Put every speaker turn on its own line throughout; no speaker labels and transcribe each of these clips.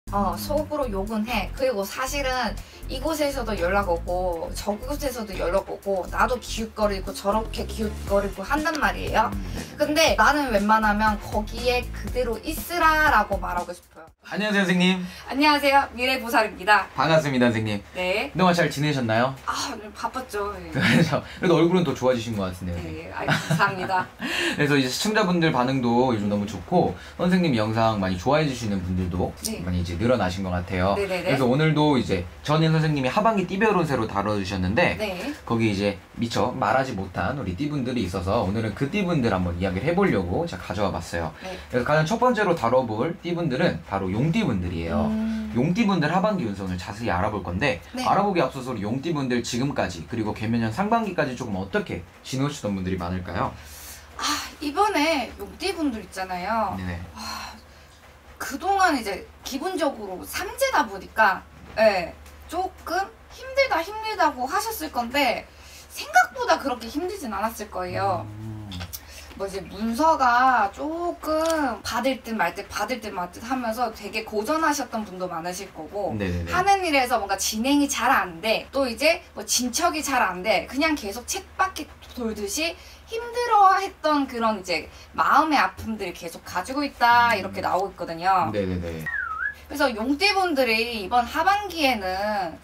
속으로 욕은 해. 그리고 사실은 이곳에서도 연락 오고 저곳에서도 연락 오고 나도 기웃거리고 저렇게 기웃거리고 한단 말이에요. 근데 나는 웬만하면 거기에 그대로 있으라라고 말하고 싶어요.
안녕하세요 선생님.
안녕하세요, 미래보살입니다.
반갑습니다 선생님.
네.
그동안 잘 지내셨나요?
오늘 바빴죠. 네.
그래도 얼굴은 더 좋아지신 것 같은데요.
네, 감사합니다.
그래서 이제 시청자분들 반응도 요즘 너무 좋고 선생님 영상 많이 좋아해 주시는 분들도
네.
많이 이제 늘어나신 것 같아요.
네네네.
그래서 오늘도 이제 전인 선생님이 하반기 띠별운세로 다뤄주셨는데
네.
거기 이제 미처 말하지 못한 우리 띠분들이 있어서 오늘은 그 띠분들 한번 이야기를 해보려고 제가 가져와 봤어요.
네.
그래서 가장 첫 번째로 다뤄볼 띠분들은 바로 용띠분들이에요. 용띠분들 하반기 운선을 자세히 알아볼 건데
네.
알아보기 앞서서 용띠분들 지금까지 그리고 개면년 상반기까지 조금 어떻게 지내오시던 분들이 많을까요?
이번에 용띠분들 있잖아요.
네네.
그동안 이제 기본적으로 삼재다 보니까 조금 힘들다고 하셨을 건데 생각보다 그렇게 힘들진 않았을 거예요. 뭐지, 문서가 조금 받을 듯 말 듯 하면서 되게 고전하셨던 분도 많으실 거고,
네네네.
하는 일에서 뭔가 진행이 잘 안 돼, 또 이제 뭐 진척이 잘 안 돼, 그냥 계속 쳇바퀴 돌듯이 힘들어했던 그런 이제 마음의 아픔들을 계속 가지고 있다, 이렇게 나오고 있거든요.
네네네.
그래서 용띠분들이 이번 하반기에는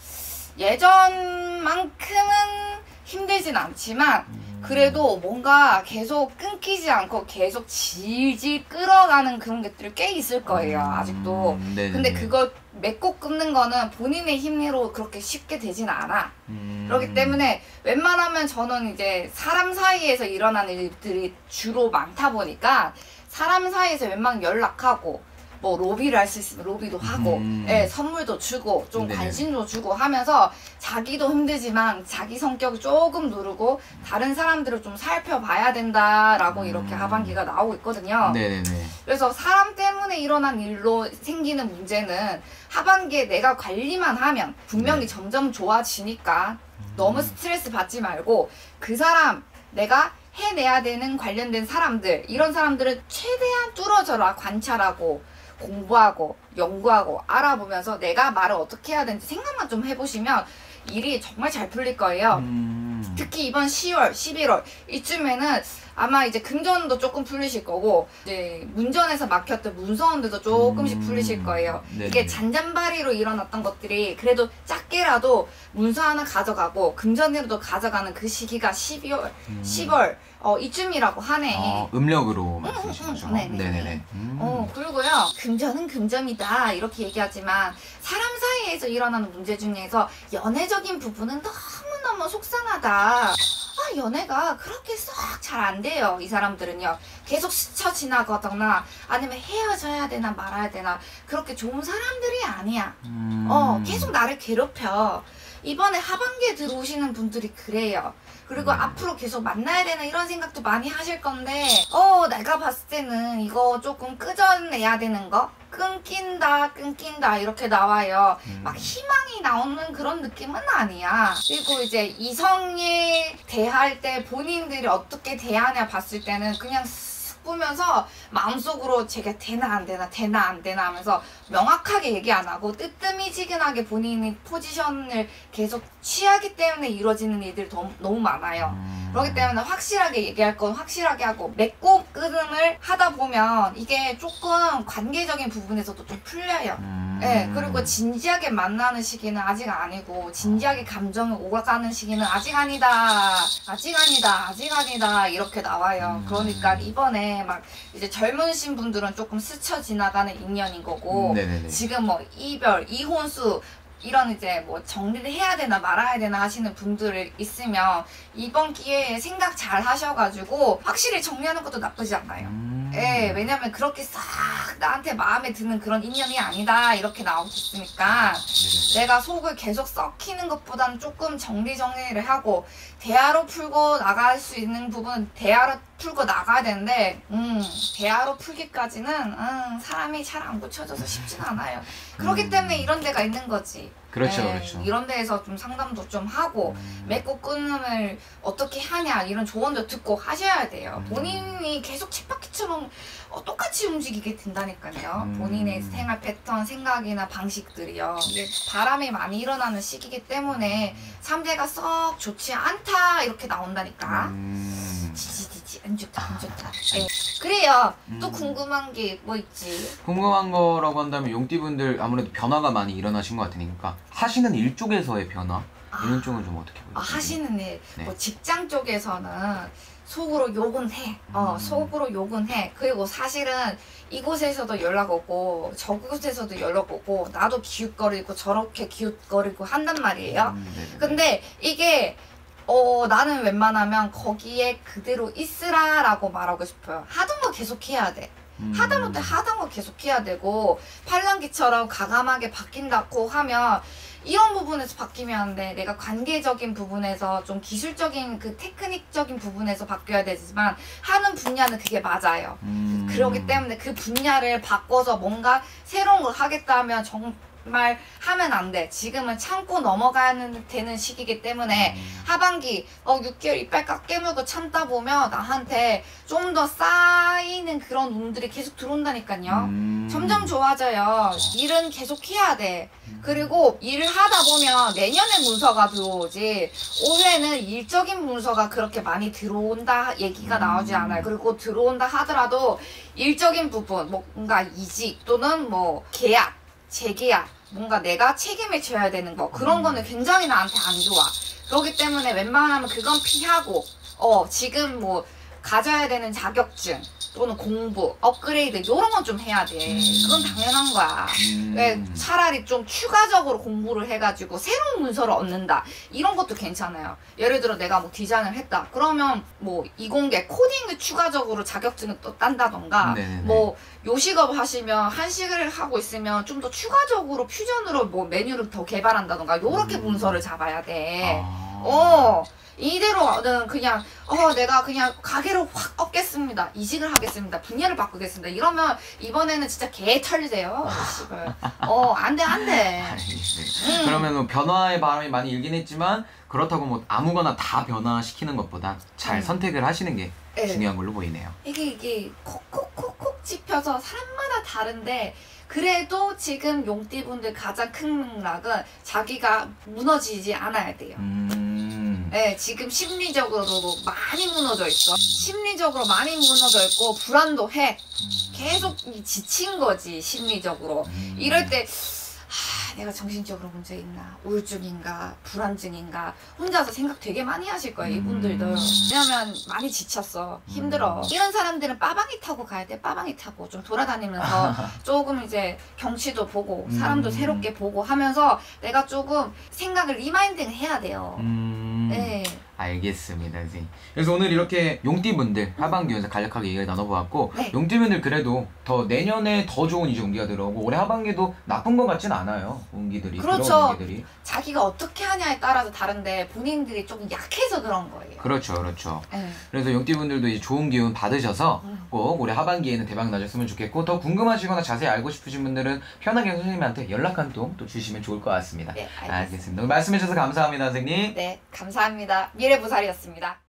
예전만큼은 힘들진 않지만 그래도 뭔가 계속 끊기지 않고 계속 질질 끌어가는 그런 것들이 꽤 있을 거예요, 아직도.
네네네.
근데 그걸 맺고 끊는 거는 본인의 힘으로 그렇게 쉽게 되진 않아. 그렇기 때문에 웬만하면 저는 이제 사람 사이에서 일어나는 일들이 주로 많다 보니까 사람 사이에서 웬만하면 연락하고 뭐 로비를 할 수 있으면 로비도 하고 선물도 주고 좀
네네.
관심도 주고 하면서 자기도 힘들지만 자기 성격을 조금 누르고 다른 사람들을 좀 살펴봐야 된다라고 이렇게 하반기가 나오고 있거든요.
네네네.
그래서 사람 때문에 일어난 일로 생기는 문제는 하반기에 내가 관리만 하면 분명히 점점 좋아지니까 너무 스트레스 받지 말고 그 사람, 내가 해내야 되는 관련된 사람들, 이런 사람들을 최대한 뚫어져라 관찰하고 공부하고 연구하고 알아보면서 내가 말을 어떻게 해야 되는지 생각만 좀 해보시면 일이 정말 잘 풀릴 거예요. 특히 이번 10월, 11월 이쯤에는 아마 이제 금전도 조금 풀리실 거고 이제 문전에서 막혔던 문서원들도 조금씩 풀리실 거예요.
네네.
이게 잔잔바리로 일어났던 것들이 그래도 작게라도 문서 하나 가져가고 금전으로도 가져가는 그 시기가 12월, 10월 이쯤이라고 하네.
음력으로 말씀하시는 거죠?
네네네. 그리고요, 금전은 금전이다 이렇게 얘기하지만 사람 사이에서 일어나는 문제 중에서 연애적인 부분은 너무너무 속상하다. 연애가 그렇게 썩 잘 안 돼요. 이 사람들은요, 계속 스쳐 지나가거나 아니면 헤어져야 되나 말아야 되나 그렇게 좋은 사람들이 아니야. 계속 나를 괴롭혀. 이번에 하반기에 들어오시는 분들이 그래요. 그리고 앞으로 계속 만나야 되나 이런 생각도 많이 하실 건데 내가 봤을 때는 이거 조금 끄져내야 되는 거, 끊긴다 이렇게 나와요. 막 희망이 나오는 그런 느낌은 아니야. 그리고 이제 이성에 대할 때 본인들이 어떻게 대하냐 봤을 때는 그냥 보면서 마음속으로 제가 되나 안 되나 하면서 명확하게 얘기 안 하고 뜨뜨미지근하게 본인의 포지션을 계속 취하기 때문에 이루어지는 일들이 너무 많아요. 그렇기 때문에 확실하게 얘기할 건 확실하게 하고 맺고 끊음을 하다 보면 이게 조금 관계적인 부분에서도 좀 풀려요. 그리고 진지하게 만나는 시기는 아직 아니고 진지하게 감정을 오가는 시기는 아직 아니다 이렇게 나와요. 그러니까 이번에 막 이제 젊으신 분들은 조금 스쳐 지나가는 인연인 거고 지금 뭐 이별, 이혼수 이런 이제 뭐 정리를 해야 되나 말아야 되나 하시는 분들 있으면 이번 기회에 생각 잘 하셔가지고 확실히 정리하는 것도 나쁘지 않아요. 왜냐면 그렇게 싹 나한테 마음에 드는 그런 인연이 아니다 이렇게 나오고 있으니까 내가 속을 계속 썩히는 것보다는 조금 정리를 하고 대화로 풀고 나갈 수 있는 부분은 대화로 풀고 나가야 되는데 대화로 풀기까지는 사람이 잘 안 고쳐져서 쉽진 않아요. 그렇기 때문에 이런 데가 있는 거지.
그렇죠, 그렇죠.
이런 데에서 좀 상담도 좀 하고 맺고 끊음을 어떻게 하냐 이런 조언도 듣고 하셔야 돼요. 본인이 계속 쳇바퀴처럼 똑같이 움직이게 된다니까요. 본인의 생활 패턴, 생각이나 방식들이요. 이게 바람이 많이 일어나는 시기이기 때문에 상대가 썩 좋지 않다 이렇게 나온다니까. 지지지지 안 좋다 안 좋다. 네. 그래요. 또 궁금한 게 뭐 있지?
궁금한 거라고 한다면 용띠분들 아무래도 변화가 많이 일어나신 것 같으니까 하시는 일 쪽에서의 변화 이런 쪽은 좀 어떻게 보세요?
하시는 일,
네.
뭐 직장 쪽에서는 속으로 욕은 해. 속으로 욕은 해. 그리고 사실은 이곳에서도 연락 오고 저곳에서도 연락 오고 나도 기웃거리고 저렇게 기웃거리고 한단 말이에요. 근데 이게 나는 웬만하면 거기에 그대로 있으라라고 말하고 싶어요. 하던 거 계속 해야 돼. 하다못해 하던 거 계속 해야 되고 팔랑귀처럼 과감하게 바뀐다고 하면 이런 부분에서 바뀌면 안 돼. 내가 관계적인 부분에서 좀 기술적인 그 테크닉적인 부분에서 바뀌어야 되지만 하는 분야는 그게 맞아요. 그렇기 때문에 그 분야를 바꿔서 뭔가 새로운 걸 하겠다 하면 정말 하면 안 돼. 지금은 참고 넘어가는 되는 시기이기 때문에 하반기 6개월 이빨 꽉 깨물고 참다 보면 나한테 좀 더 쌓이는 그런 운들이 계속 들어온다니까요. 점점 좋아져요. 일은 계속 해야 돼. 그리고 일을 하다 보면 내년에 문서가 들어오지 올해는 일적인 문서가 그렇게 많이 들어온다 얘기가 나오지 않아요. 그리고 들어온다 하더라도 일적인 부분 뭔가 이직 또는 뭐 계약, 재계약 뭔가 내가 책임을 져야 되는 거 그런 거는 굉장히 나한테 안 좋아. 그렇기 때문에 웬만하면 그건 피하고 지금 뭐 가져야 되는 자격증 또는 공부, 업그레이드 이런 건 좀 해야 돼. 그건 당연한 거야. 왜 차라리 좀 추가적으로 공부를 해가지고 새로운 문서를 얻는다. 이런 것도 괜찮아요. 예를 들어 내가 뭐 디자인을 했다. 그러면 뭐 이공계 코딩을 추가적으로 자격증을 또 딴다던가 뭐 요식업 하시면 한식을 하고 있으면 좀 더 추가적으로 퓨전으로 뭐 메뉴를 더 개발한다던가 요렇게 문서를 잡아야 돼. 이대로는 그냥 내가 그냥 가게를 확 업겠습니다. 이직을 하겠습니다. 분야를 바꾸겠습니다. 이러면 이번에는 진짜 개 털리세요. 안 돼.
그러면 뭐 변화의 바람이 많이 일긴 했지만 그렇다고 뭐 아무거나 다 변화시키는 것보다 잘 선택을 하시는 게 중요한 걸로 보이네요.
이게 콕콕콕콕 찝혀서 사람마다 다른데 그래도 지금 용띠분들 가장 큰 맥락은 자기가 무너지지 않아야 돼요. 네, 지금 심리적으로도 많이 무너져 있어. 심리적으로 많이 무너져 있고 불안도 해. 계속 지친 거지 심리적으로. 이럴 때 내가 정신적으로 문제 있나? 우울증인가? 불안증인가? 혼자서 생각 되게 많이 하실 거예요, 이분들도. 왜냐면 많이 지쳤어. 힘들어. 이런 사람들은 빠방이 타고 가야 돼. 빠방이 타고 좀 돌아다니면서 조금 이제 경치도 보고 사람도 새롭게 보고 하면서 내가 조금 생각을 리마인딩 해야 돼요. 네.
알겠습니다, 선생님. 그래서 오늘 이렇게 용띠분들 하반기에서 간략하게 얘기를 나눠보았고 용띠분들 그래도 더 내년에 더 좋은 이제 운기가 들어오고 올해 하반기도 나쁜 것 같진 않아요. 운기들이.
그렇죠.
운기들이.
자기가 어떻게 하냐에 따라서 다른데 본인들이 조금 약해서 그런 거예요.
그렇죠. 그래서 용띠분들도 이제 좋은 기운 받으셔서 꼭 올해 하반기에는 대박 나셨으면 좋겠고 더 궁금하시거나 자세히 알고 싶으신 분들은 편하게 선생님한테 연락 한 통 또 주시면 좋을 것 같습니다.
네,
알겠습니다. 오늘 말씀해 주셔서 감사합니다, 선생님.
네, 감사합니다. 미래부살이었습니다.